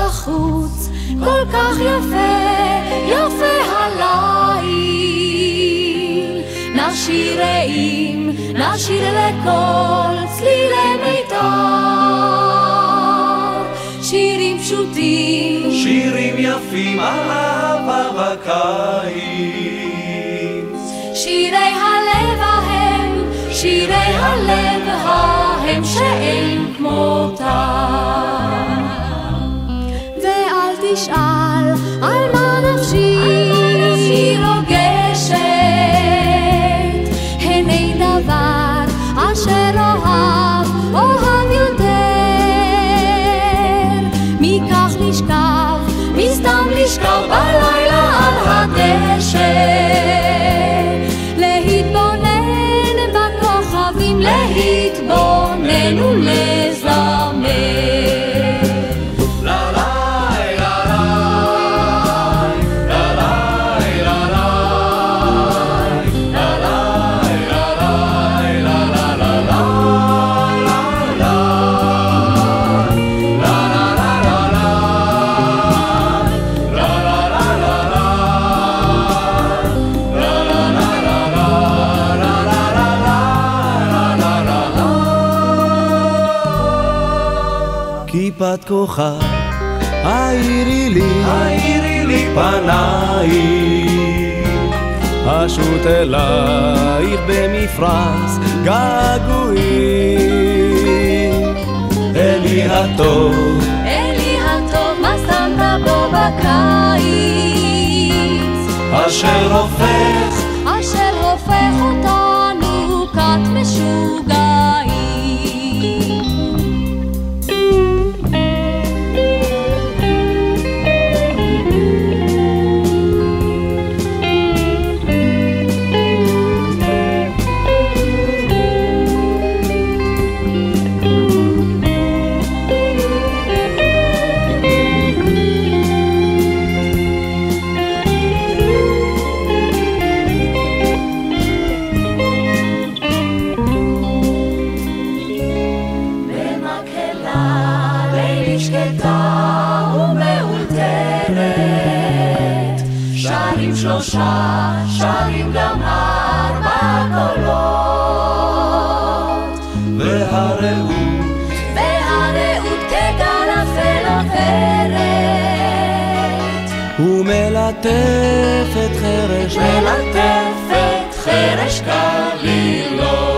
בחוץ, כל כך יפה, יפה הליל. נשיר רעים, נשיר לכל צלילי מיתר, שירים פשוטים, שירים יפים על אהבה בקיץ. שירי הלב ההם, שירי הלב ההם שאין כמותם. ואל תשאל על מה נפשי רוגשת, הן אין דבר אשר אוהב יותר מכך לשכב, מסתם לשכב בלילה על הדשא, להתבונן בכוכבים, להתבונן ולזמר. כיפת כוכב, האירי לי פנייך, אשוט אלייך במפרש געגועים. אלי הטוב, מה שמת בו בקיץ, אשר הופך אותנו כת משוגעים. שקטה ומאולתרת, שרים שלושה, שרים גם ארבע קולות, והרעות כגל אפל עוברת, ומלטפת חרש קלילות.